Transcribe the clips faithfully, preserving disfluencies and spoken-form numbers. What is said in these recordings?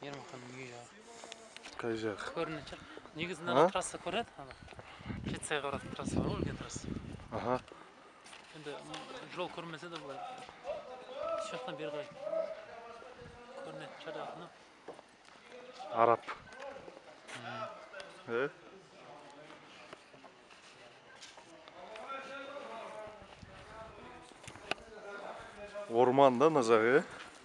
Ермаханның үйі жағы. Қай жақ? Көрінетін шығар. Негізінде ана трасса көрінеді, ана. Жетісайға баратын трасса бар, үлкен трасса. Аха. Енді жол көрмесе де былай. Үш жақтан бері қарай. Көрінетін шығар ана. Арап. Э? Орман да, ана жағы, э?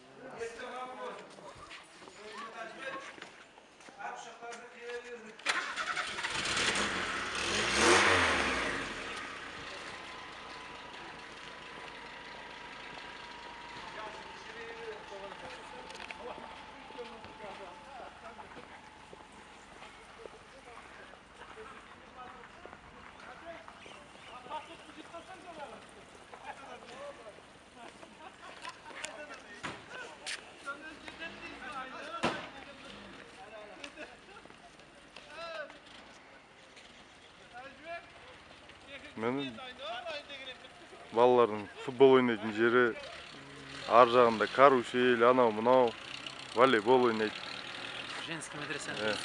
Мен балалардың футбол ойнайтын жері, ар жағында карусел, анау мынау, волейбол ойнайды. Женский медресе медресе.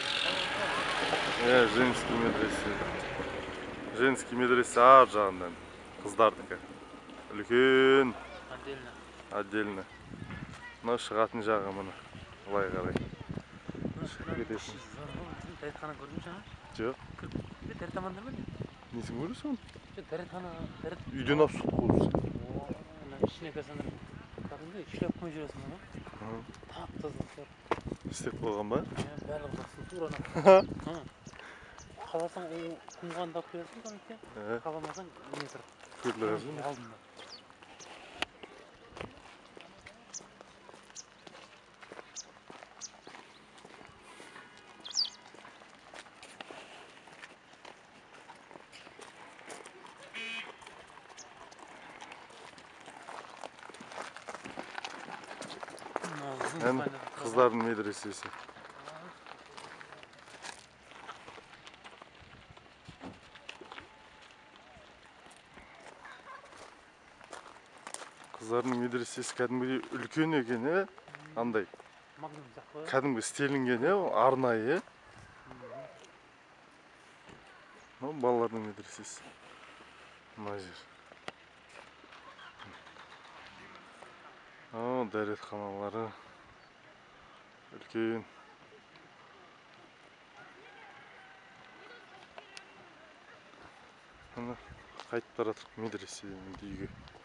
Э, женский медресе. Женский медресе ар жағында. Қыздардікі. Үлкен. Отдельно. Отдельно. Мына шығатын жағы мұны. Былай қарай. Шығып кетесің. Дәретхана көрдің жаңа? Жоқ. Дәрет-тамандар ма не? Несін көресің? Дәретхана, дәрет... Үйден алып сұлық қойырсың. Ішіне кірсеңдер, кәдімгі шляп қойып жүресің ана. Тап-тазалықтар. Істеп қойған ба? Барлығы жақсы тура ана. Қаласаң құмғанды алып келесің кәдімгі. Қаламасаң не тұр? Көрлерің. Алдында. Ән қыздардың медресесі. Қыздардың медресесі кәдімгідей үлкен екен, е? Андай. Кәдімгі істелінген, е? Арнайы, е? Балалардың медресесі. Мына жер. Дәретханалары. Үлкен. Қайтып бара жатырмық медреседен үйге.